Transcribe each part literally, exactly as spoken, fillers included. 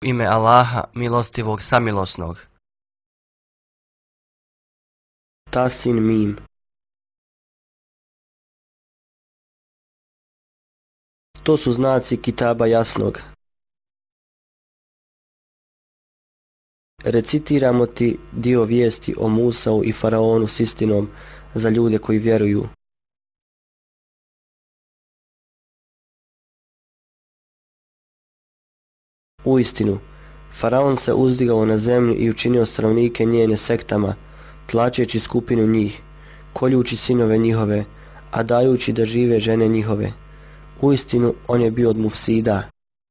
ime Allaha, milostivog samilosnog. Tasin mim. To su znaci kitaba jasnog. Recitiramo ti dio vijesti o Musau i Faraonu s istinom za ljude koji vjeruju. Uistinu, Faraon se uzdigao na zemlju i učinio stanovnike njene sektama, tlačeći skupinu njih, koljući sinove njihove, a dajući da žive žene njihove. Uistinu, on je bio od mufsida.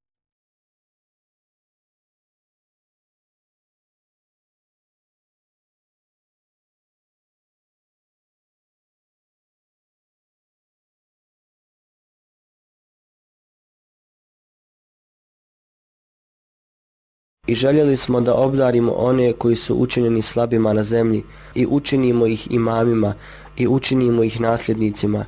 I željeli smo da obdarimo one koji su učinjeni slabima na zemlji i učinimo ih imamima i učinimo ih nasljednicima.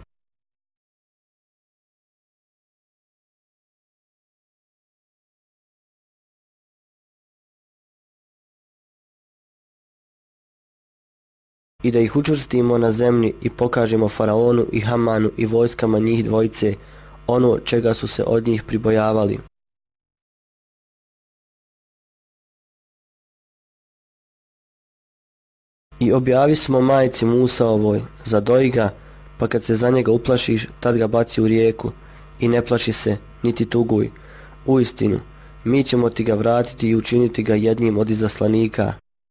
I da ih učvrstimo na zemlji i pokažemo Faraonu i Hamanu i vojskama njih dvojice ono čega su se od njih pribojavali. I objavi smo majci Musaovoj, zadoji ga, pa kad se za njega uplašiš, tad ga baci u rijeku i ne plaši se, niti tuguj. Uistinu, mi ćemo ti ga vratiti i učiniti ga jednim od izaslanika.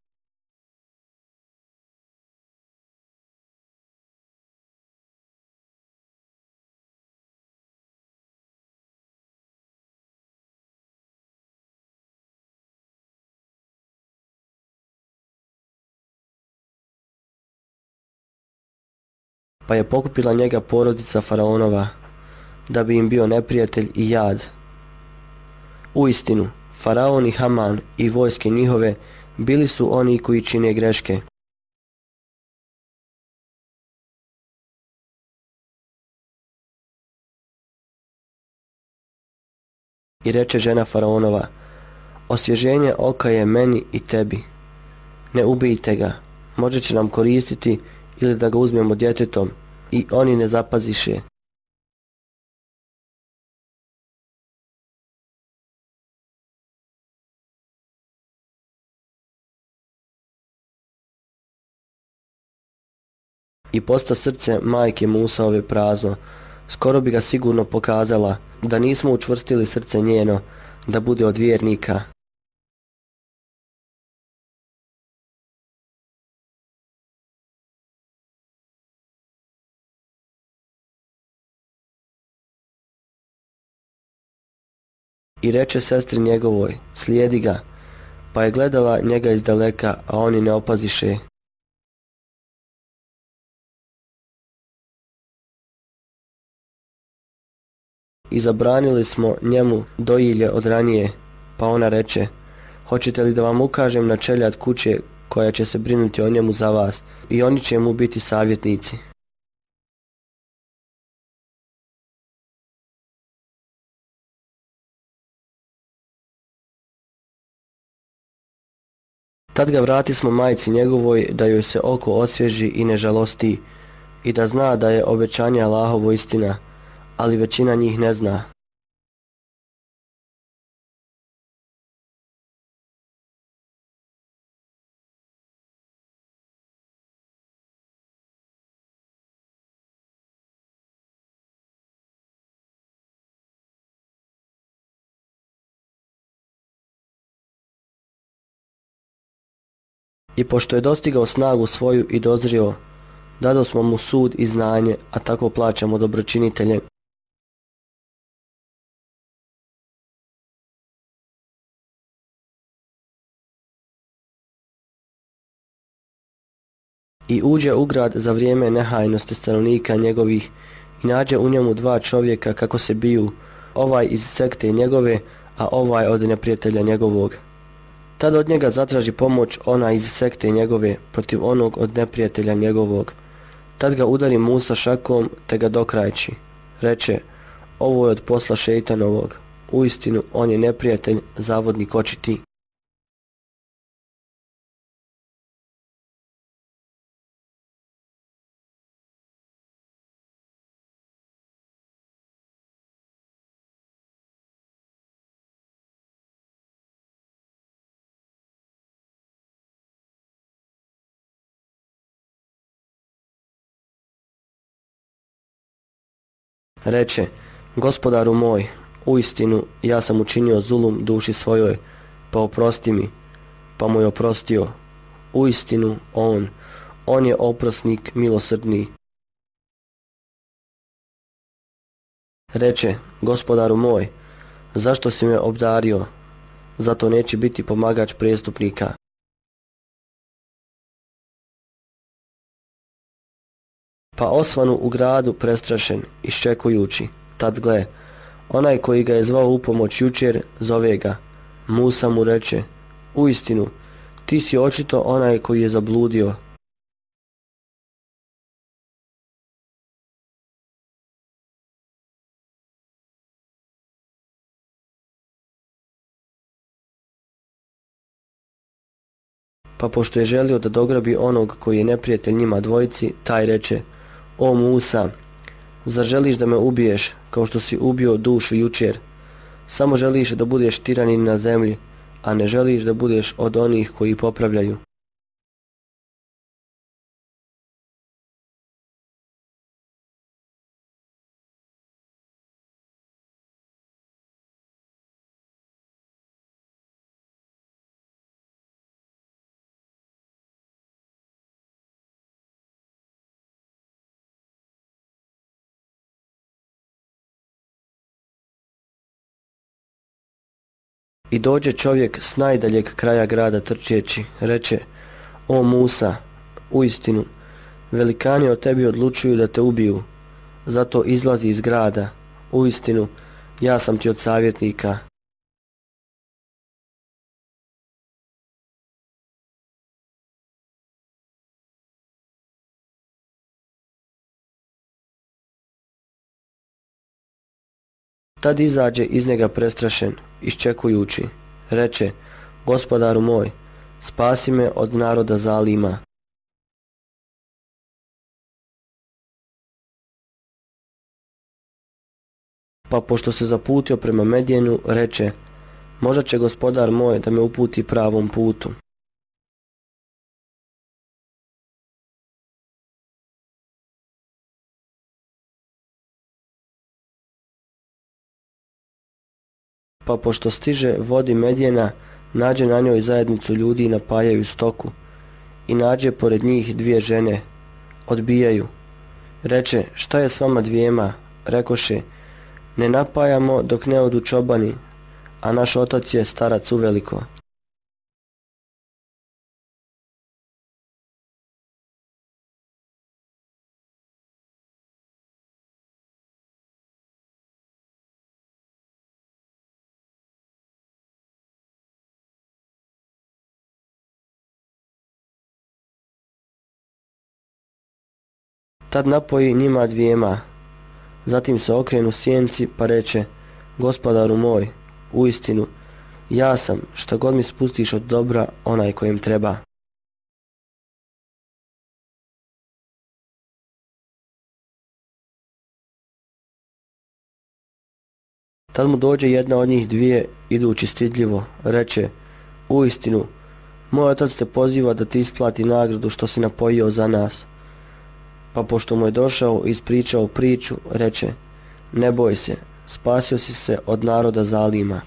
Pa je pokupila njega porodica Faraonova, da bi im bio neprijatelj i jad. Uistinu, Faraon i Haman i vojske njihove bili su oni koji čine greške. I reče žena Faraonova, osvježenje oka je meni i tebi. Ne ubijte ga, može će nam koristiti ili da ga uzmemo djetetom, i oni ne zapaziše. I posta srce majke Musaove prazno, skoro bi ga sigurno pokazala, da nismo učvrstili srce njeno, da bude od vjernika. I reče sestri njegovoj, slijedi ga, pa je gledala njega iz daleka, a oni ne opaziše. I zabranili smo njemu dojilje od ranije, pa ona reče, hoćete li da vam ukažem na čeljad kuće koja će se brinuti o njemu za vas, i oni će mu biti savjetnici. Tad ga vratismo majci njegovoj da joj se oko osvježi i ne žalosti i da zna da je obećanje Allahovo istina, ali većina njih ne zna. I pošto je dostigao snagu svoju i dozrio, dado smo mu sud i znanje, a tako plaćamo dobročinitelje. I uđe u grad za vrijeme nehajnosti stanovnika njegovih i nađe u njemu dva čovjeka kako se biju, ovaj iz sekte njegove, a ovaj od neprijatelja njegovog. Tad od njega zatraži pomoć ona iz sekte njegove protiv onog od neprijatelja njegovog. Tad ga udari Musa šakom te ga dokrajči. Reče, ovo je od posla šejtanovog. uistinu on je neprijatelj, zavodnik očiti. Reče, gospodaru moj, uistinu ja sam učinio zulum duši svojoj, pa oprosti mi, pa mu je oprostio. Uistinu on, on je oprosnik milosrdni. Reče, gospodaru moj, zašto si me obdario, zato neće biti pomagač prijestupnika. Pa osvanu u gradu prestrašen, iščekujući, tad gle, onaj koji ga je zvao u pomoć jučer, zove ga. Musa mu reče, uistinu, ti si očito onaj koji je zabludio. Pa pošto je želio da dograbi onog koji je neprijatelj njima dvojici, taj reče, o Musa, zar želiš da me ubiješ kao što si ubio dušu jučer? Samo želiš da budeš tiranin na zemlji, a ne želiš da budeš od onih koji popravljaju. I dođe čovjek s najdaljeg kraja grada trčeći, reče, o Musa, uistinu, velikani o tebi odlučuju da te ubiju, zato izlazi iz grada, uistinu, ja sam ti od savjetnika. Tad izađe iz njega prestrašen, iščekujući, reče, gospodaru moj, spasi me od naroda zalima. Pa pošto se zaputio prema Medjenu, reče, možda će gospodar moj da me uputi pravom putu. Pa pošto stiže vodi Medjena, nađe na njoj zajednicu ljudi i napajaju stoku. I nađe pored njih dvije žene. Odbijaju. Reče, šta je s vama dvijema? Rekoše, ne napajamo dok ne odu čobani, a naš otac je starac uveliko. Tad napoji njima dvijema. Zatim se okrenu sjenci pa reče, gospodaru moj, uistinu, ja sam, šta god mi spustiš od dobra, onaj kojem treba. Tad mu dođe jedna od njih dvije, idući stidljivo, reče, uistinu, moj otac te poziva da ti isplati nagradu što si napojio za nas. Pa pošto mu je došao i ispričao priču, reče, ne boj se, spasio si se od naroda zalima.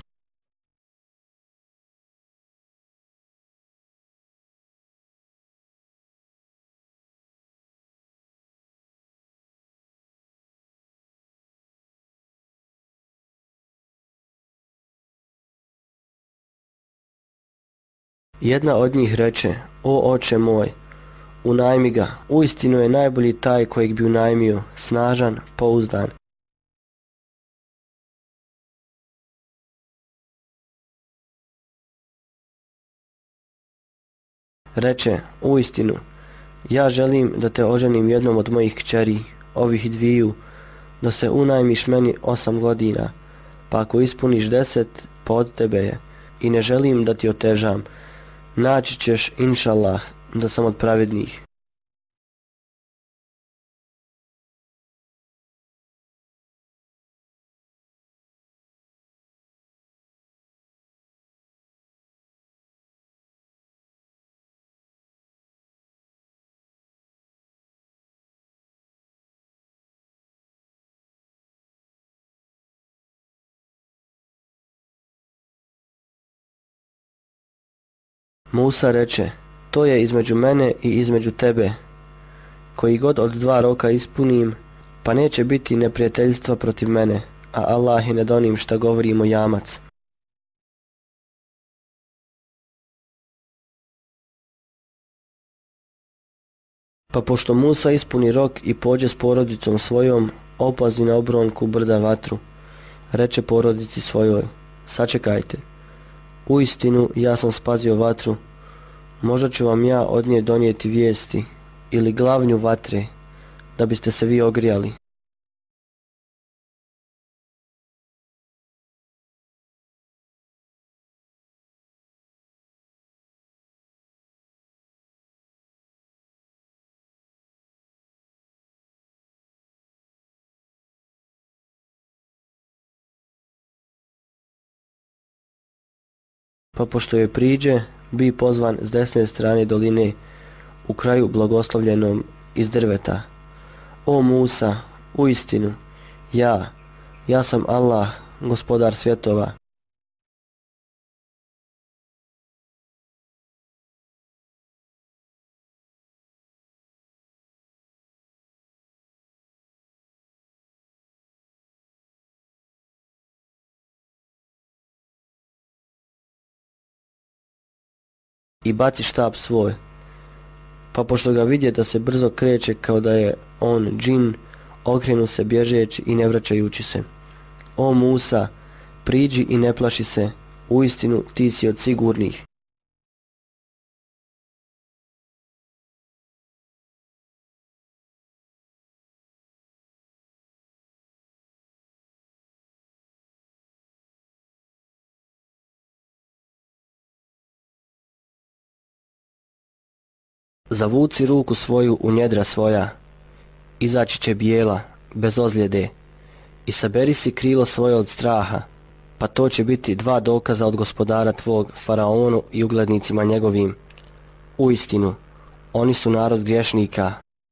Jedna od njih reče, o oče moj, unajmi ga, uistinu je najbolji taj kojeg bi unajmio, snažan, pouzdan. Reče, uistinu, ja želim da te oženim jednom od mojih kćeri, ovih dviju, da se unajmiš meni osam godina, pa ako ispuniš deset, pa od tebe je, i ne želim da ti otežam. Naći ćeš, inšallah, da sam od pravednih. Musa reče, to je između mene i između tebe. Koji god od dva roka ispunim, pa neće biti neprijateljstva protiv mene, a Allah je nad onim šta govorimo jamac. Pa pošto Musa ispuni rok i pođe s porodicom svojom, opazi na obronku brda vatru. Reče porodici svojoj, sačekajte. Uistinu ja sam spazio vatru, možda ću vam ja od nje donijeti vijesti ili glavnju vatre, da biste se vi ogrijali. Pa pošto je priđe, bi pozvan s desne strane doline, u kraju blagoslovljenom iz drveta. O Musa, uistinu, ja, ja sam Allah, gospodar svjetova. I baci štap svoj. Pa pošto ga vidje da se brzo kreće kao da je on džin, okrenu se bježeći i ne vraćajući se. O Musa, priđi i ne plaši se, uistinu ti si od sigurnih. Zavuci ruku svoju u njedra svoja, izaći će bijela, bez ozljede, i saberi si krilo svoje od straha, pa to će biti dva dokaza od gospodara tvog, faraonu i uglednicima njegovim. Uistinu, oni su narod griješnika.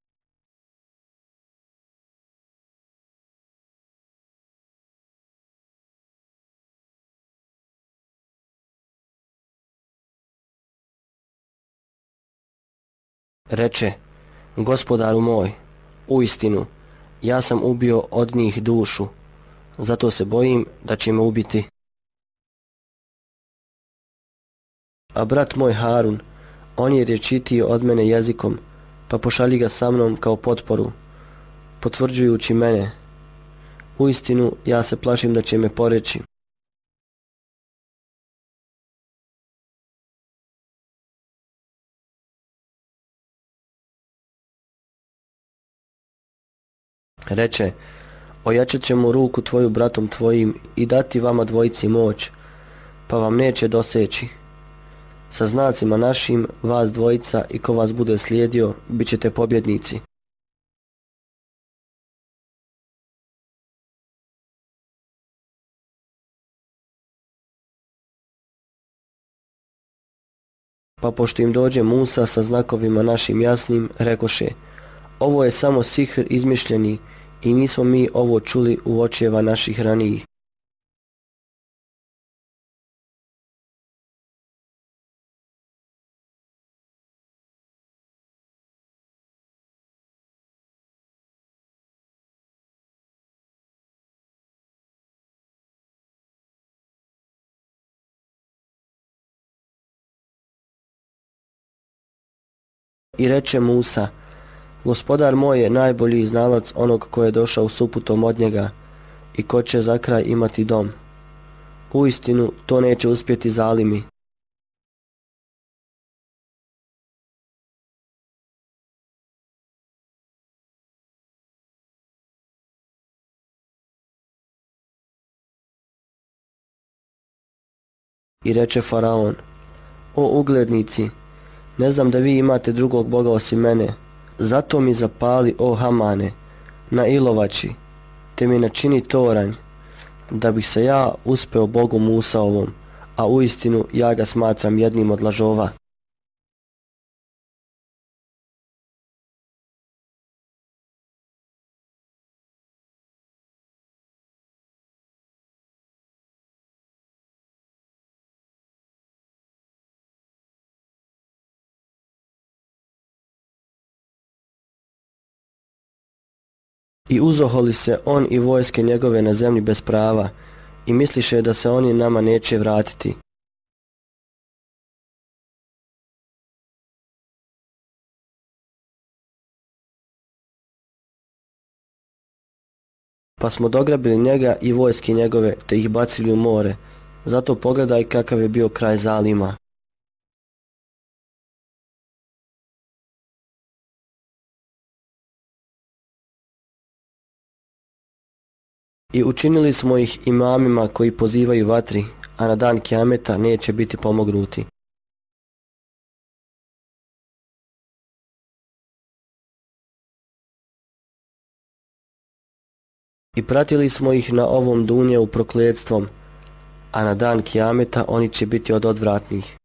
Reče, gospodaru moj, uistinu, ja sam ubio od njih dušu, zato se bojim da će me ubiti. A brat moj Harun, on je rječitiji od mene jezikom, pa pošalji ga sa mnom kao potporu, potvrđujući mene. Uistinu, ja se plašim da će me poreći. Reče, ojačat ćemo ruku tvoju bratom tvojim i dati vama dvojici moć, pa vam neće doseći. Sa znacima našim, vas dvojica i ko vas bude slijedio, bit ćete pobjednici. Pa pošto im dođe Musa sa znakovima našim jasnim, rekoše, ovo je samo sihr izmišljeni i nismo mi ovo čuli u očeva naših ranijih. I reče Musa, gospodar moj je najbolji znalac onog ko je došao s uputom od njega i ko će za kraj imati dom. Uistinu, to neće uspjeti zalimi. I reče faraon: O uglednici, ne znam da vi imate drugog boga osim mene, zato mi zapali, o Hamane, na ilovači, te mi načini toranj, da bih se ja uspeo Bogu Musaovom, a uistinu ja ga smatram jednim od lažova. I uzoholi se on i vojske njegove na zemlji bez prava, i misliše da se oni nama neće vratiti. Pa smo dograbili njega i vojske njegove, te ih bacili u more. Zato pogledaj kakav je bio kraj Zalima. I učinili smo ih imamima koji pozivaju vatri, a na dan Kijameta neće biti pomognuti. I pratili smo ih na ovom dunjevu prokletstvom, a na dan Kijameta oni će biti od odvratnih.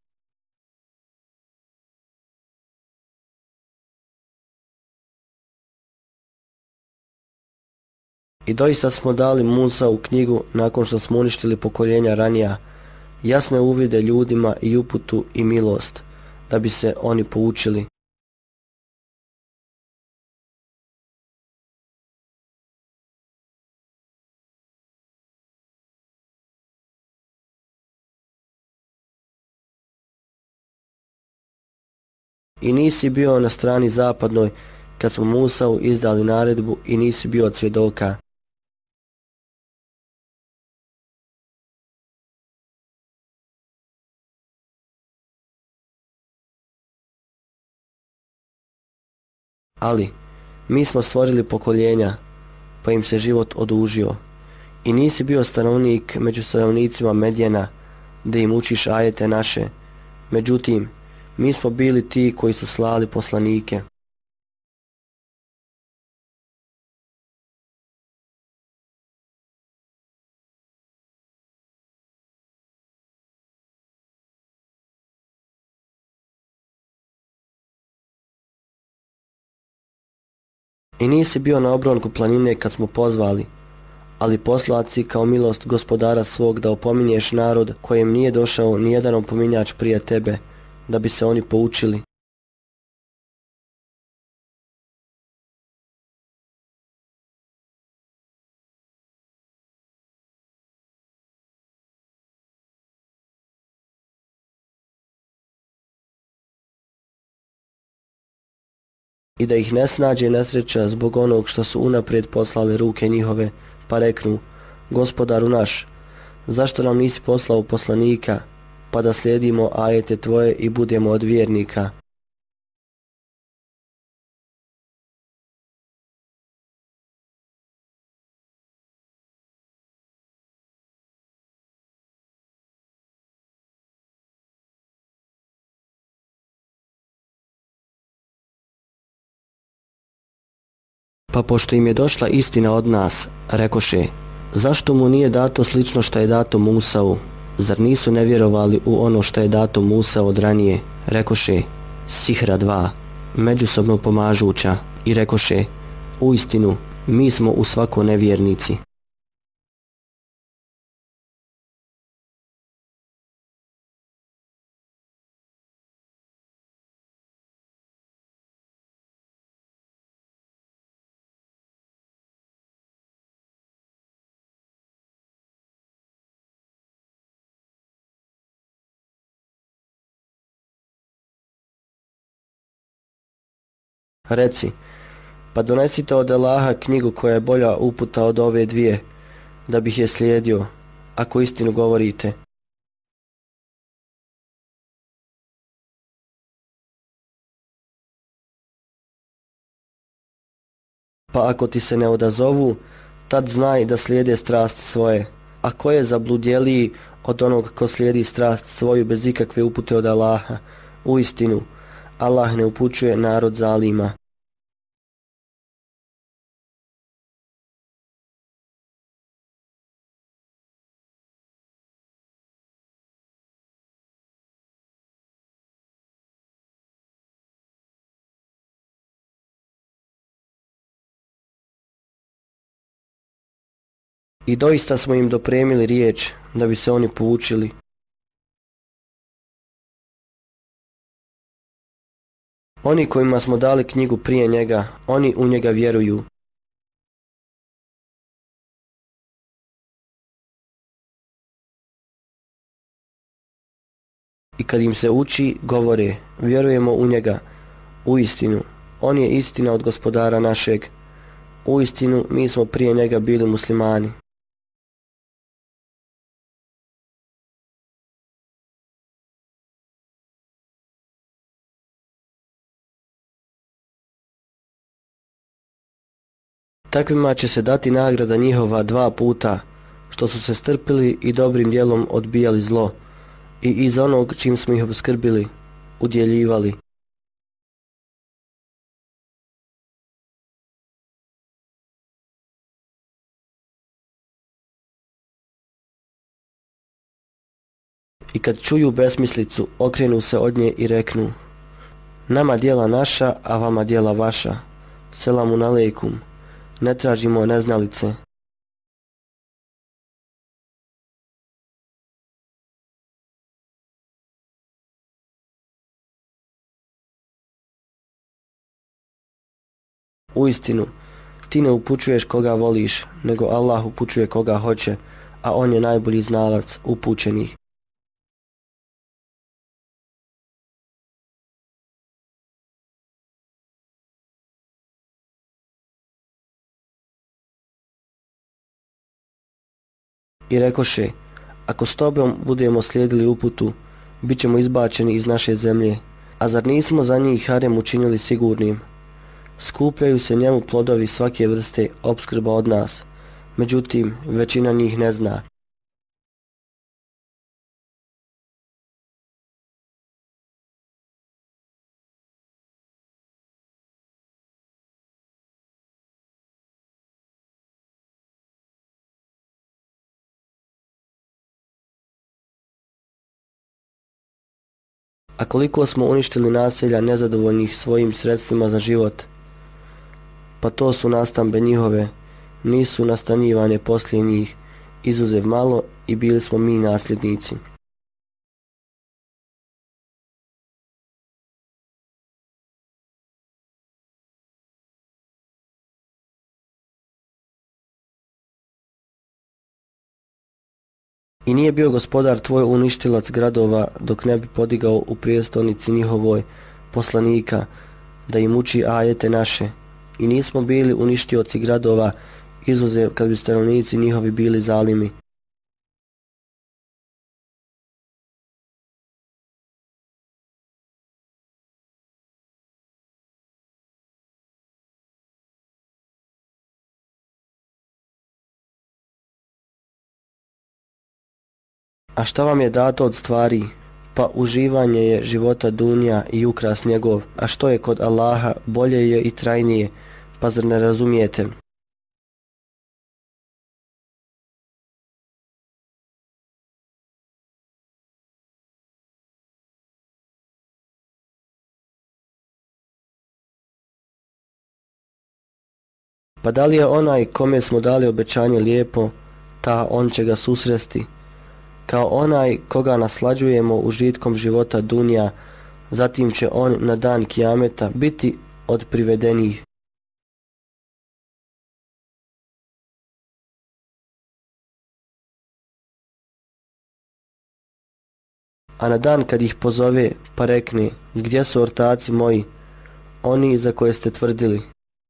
I doista smo dali Musa u knjigu nakon što smo uništili pokoljenja ranija, jasne uvide ljudima i uputu i milost, da bi se oni poučili. I nisi bio na strani zapadnoj kad smo Musau izdali naredbu i nisi bio od svjedoka. Ali, mi smo stvorili pokoljenja, pa im se život odužio. I nisi bio stanovnik među stanovnicima Medjena, da im učiš ajete naše. Međutim, mi smo bili ti koji su slali poslanike. I nisi bio na obronku planine kad smo pozvali, ali poslaci kao milost gospodara svog da opominješ narod kojem nije došao nijedan opominjač prije tebe, da bi se oni poučili. I da ih ne snađe nesreća zbog onog što su unaprijed poslale ruke njihove, pa reknu: Gospodaru naš, zašto nam nisi poslao poslanika, pa da slijedimo ajete tvoje i budemo od vjernika? Pa pošto im je došla istina od nas, rekoše: zašto mu nije dato slično što je dato Musau? Zar nisu ne vjerovali u ono što je dato Musa od ranije? Rekoše: Sihra dva, međusobno pomažuća, i rekoše: uistinu, mi smo u svako nevjernici. Reci: pa donesite od Allaha knjigu koja je bolja uputa od ove dvije, da bih je slijedio, ako istinu govorite. Pa ako ti se ne odazovu, tad znaj da slijede strasti svoje, a ko je zabludjeliji od onog ko slijedi strast svoju bez ikakve upute od Allaha. Uistinu, Allah ne upućuje narod zalima. I doista smo im dopremili riječ da bi se oni poučili. Oni kojima smo dali knjigu prije njega, oni u njega vjeruju. I kad im se uči, govore, vjerujemo u njega. Uistinu, on je istina od gospodara našeg. Uistinu, mi smo prije njega bili muslimani. Takvima će se dati nagrada njihova dva puta, što su se strpili i dobrim djelom odbijali zlo, i iz onog čim smo ih obskrbili, udjeljivali. I kad čuju besmislicu, okrenu se od nje i reknu: nama djela naša, a vama djela vaša. Selamun alejkum. Ne tražimo neznalice. Uistinu, ti ne upućuješ koga voliš, nego Allah upućuje koga hoće, a on je najbolji znalac upućenih. I rekoše: ako s tobom budemo slijedili uputu, bit ćemo izbačeni iz naše zemlje, a zar nismo za njih harem učinili sigurnim? Skupljaju se njemu plodovi svake vrste opskrba od nas, međutim većina njih ne zna. A koliko smo uništili naselja nezadovoljnih svojim sredstvima za život, pa to su nastambe njihove, nisu nastanjivane poslije njih, izuzev malo, i bili smo mi nasljednici. I nije bio gospodar tvoj uništilac gradova dok ne bi podigao u prijestolnici njihovoj poslanika da im uči ajete naše. I nismo bili uništioci gradova, izuzev kad bi stanovnici njihovi bili zalimi. A šta vam je dato od stvari? Pa uživanje je života dunja i ukras njegov, a što je kod Allaha bolje je i trajnije, pa zar ne razumijete? Pa da li je onaj kome smo dali obećanje lijepo, ta on će ga susresti, kao onaj koga naslađujemo užitkom života dunja, zatim će on na dan kijameta biti od privedenih. A na dan kad ih pozove, pa rekne: gdje su ortaci moji, oni za koje ste tvrdili?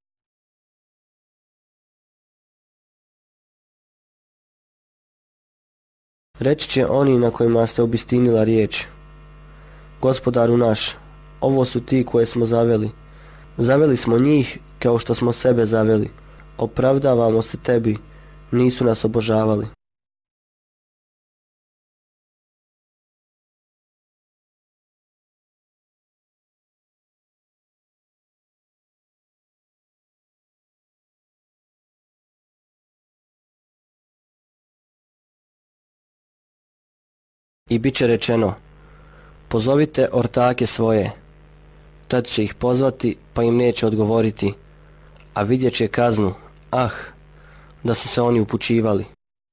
Reći će oni na kojima se obistinila riječ: gospodaru naš, ovo su ti koje smo zaveli. Zaveli smo njih kao što smo sebe zaveli. Opravdavamo se tebi, nisu nas obožavali. I bit će rečeno: pozovite ortake svoje. Tad će ih pozvati, pa im neće odgovoriti, a vidjet će kaznu, ah, da su se oni upućivali.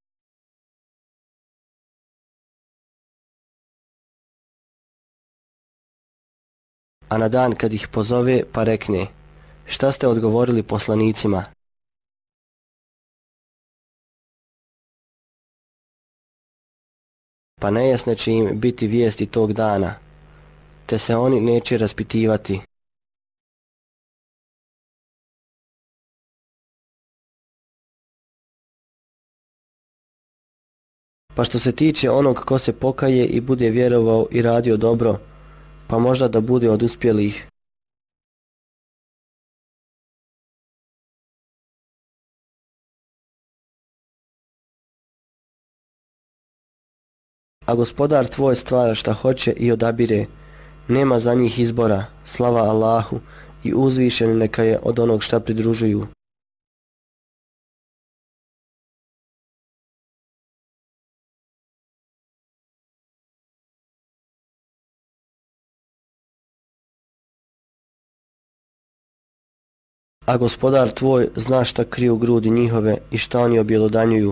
A na dan kad ih pozove, pa rekne: šta ste odgovorili poslanicima? Pa nejasne će im biti vijesti tog dana, te se oni neće raspitivati. Pa što se tiče onog ko se pokaje i bude vjerovao i radio dobro, pa možda da bude od uspjelih. A gospodar tvoj stvara šta hoće i odabire, nema za njih izbora, slava Allahu, i uzvišen neka je od onog šta pridružuju. A gospodar tvoj zna šta kriju grudi njihove i šta oni objelodanjuju.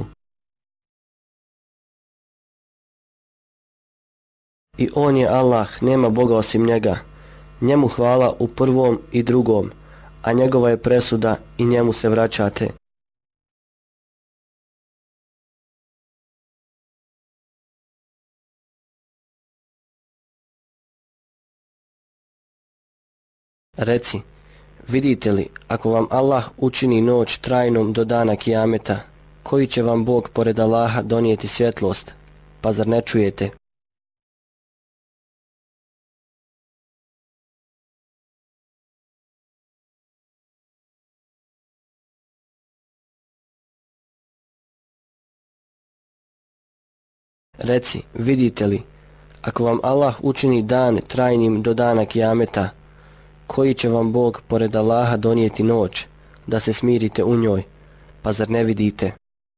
I on je Allah, nema Boga osim njega. Njemu hvala u prvom i drugom, a njegova je presuda i njemu se vraćate. Reci, vidite li, ako vam Allah učini noć trajnom do dana kijameta, koji će vam Bog pored Allaha donijeti svjetlost, pa zar ne čujete? Reci, vidite li, ako vam Allah učini dan trajnim do dana kijameta, koji će vam Bog pored Allaha donijeti noć, da se smirite u njoj, pa zar ne vidite?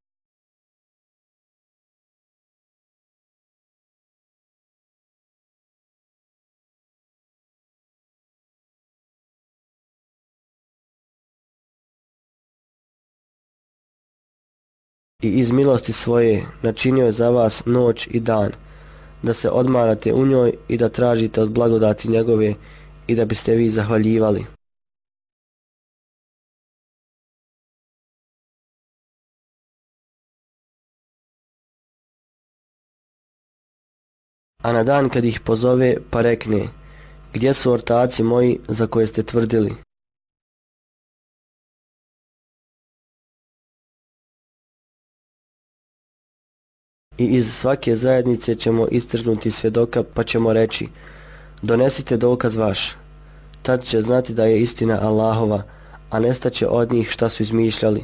I iz milosti svoje načinio je za vas noć i dan, da se odmarate u njoj i da tražite od blagodati njegove i da biste vi zahvaljivali. A na dan kad ih pozove, pa rekne: gdje su ortaci moji za koje ste tvrdili? I iz svake zajednice ćemo istrgnuti svjedoka, pa ćemo reći: donesite dokaz vaš. Tad će znati da je istina Allahova, a nestaće od njih šta su izmišljali.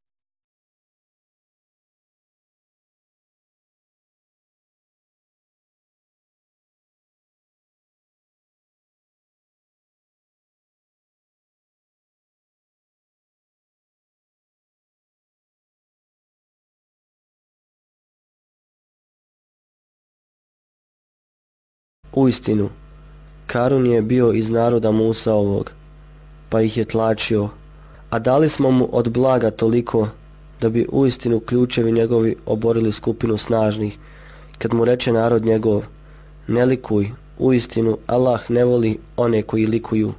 Uistinu, Karun je bio iz naroda Musaovog, pa ih je tlačio, a dali smo mu od blaga toliko, da bi uistinu ključevi njegovi oborili skupinu snažnih, kad mu reče narod njegov: ne likuj, uistinu Allah ne voli one koji likuju.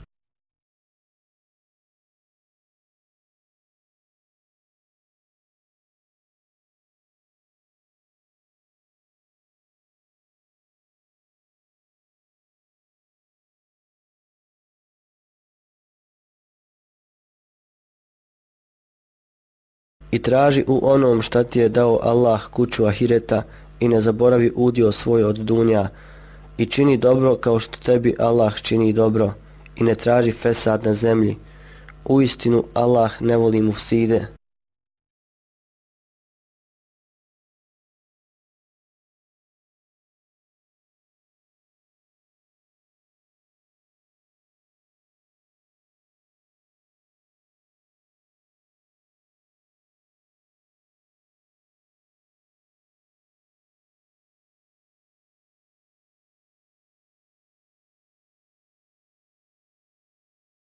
I traži u onom šta ti je dao Allah kuću ahireta i ne zaboravi udio svoj od dunja i čini dobro kao što tebi Allah čini dobro i ne traži fesad na zemlji. Uistinu Allah ne voli mufside.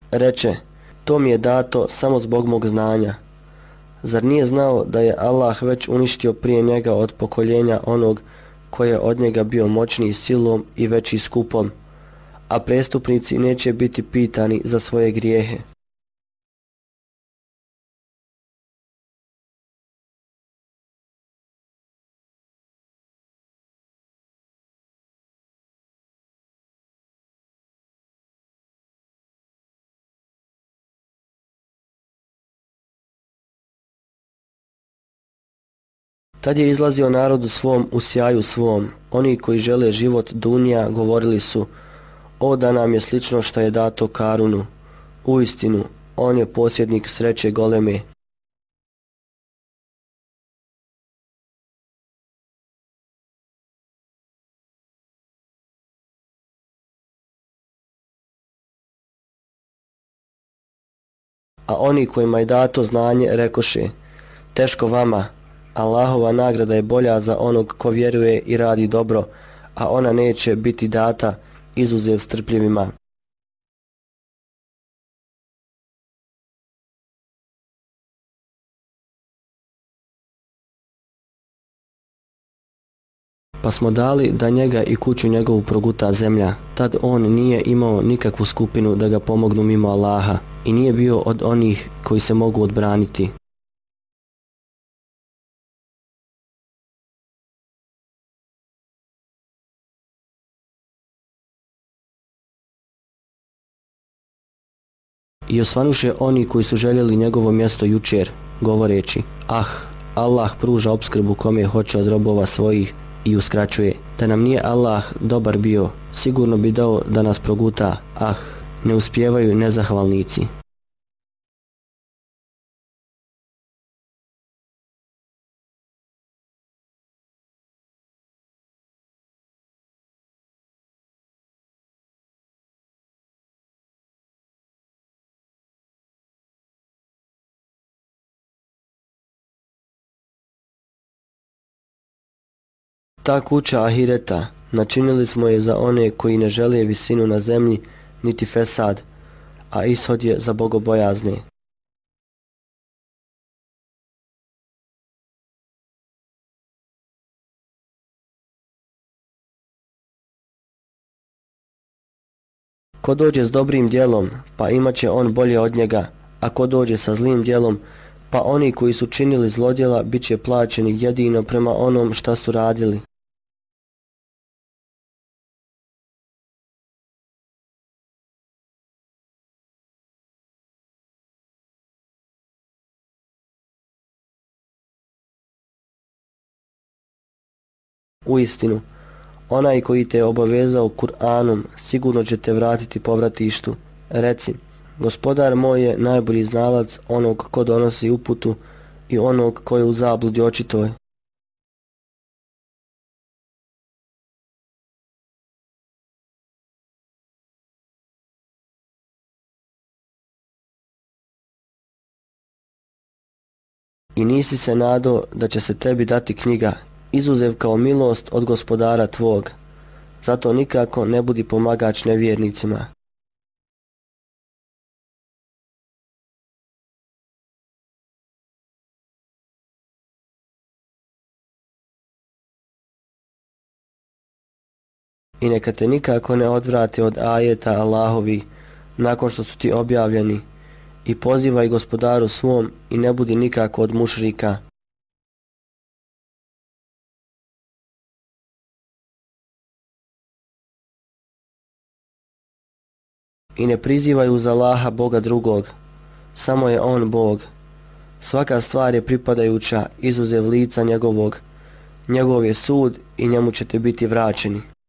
Reče, to mi je dato samo zbog mog znanja. Zar nije znao da je Allah već uništio prije njega od pokoljenja onog koji je od njega bio moćniji silom i veći skupom, a prestupnici neće biti pitani za svoje grijehe. Tad je izlazio narodu svom u sjaju svom. Oni koji žele život dunja govorili su, o da nam je slično što je dato Karunu. Uistinu, on je posjednik sreće goleme. A oni kojima je dato znanje rekoše, teško vama, Allahova nagrada je bolja za onog ko vjeruje i radi dobro, a ona neće biti data izuzev strpljivima. Pa smo dali da njega i kuću njegovu proguta zemlja. Tad on nije imao nikakvu skupinu da ga pomognu mimo Allaha i nije bio od onih koji se mogu odbraniti. I osvanuše oni koji su željeli njegovo mjesto jučer, govoreći, ah, Allah pruža opskrbu kome hoće od robova svojih i uskraćuje. Da nam nije Allah dobar bio, sigurno bi dao da nas proguta, ah, ne uspijevaju nezahvalnici. Ta kuća ahireta, načinili smo je za one koji ne žele visinu na zemlji, niti fesad, a ishod je za bogobojazne. Ko dođe s dobrim djelom, pa imat će on bolje od njega, a ko dođe sa zlim djelom, pa oni koji su činili zlodjela bit će plaćeni jedino prema onom šta su radili. Uistinu, onaj koji te je obavezao Kur'anom sigurno će te vratiti povratištu. Reci, gospodar moj je najbolji znalac onog ko donosi uputu i onog ko je u zabludi očitoj. I nisi se nadao da će se tebi dati knjiga, izuzev kao milost od gospodara tvog. Zato nikako ne budi pomagač nevjernicima. I neka te nikako ne odvrate od ajeta Allahovi nakon što su ti objavljeni, i pozivaj gospodaru svom i ne budi nikako od mušrika. I ne prizivaj uz Allaha Boga drugog, samo je On Bog. Svaka stvar je pripadajuća izuzev lica njegovog, njegov je sud i njemu ćete biti vraćeni.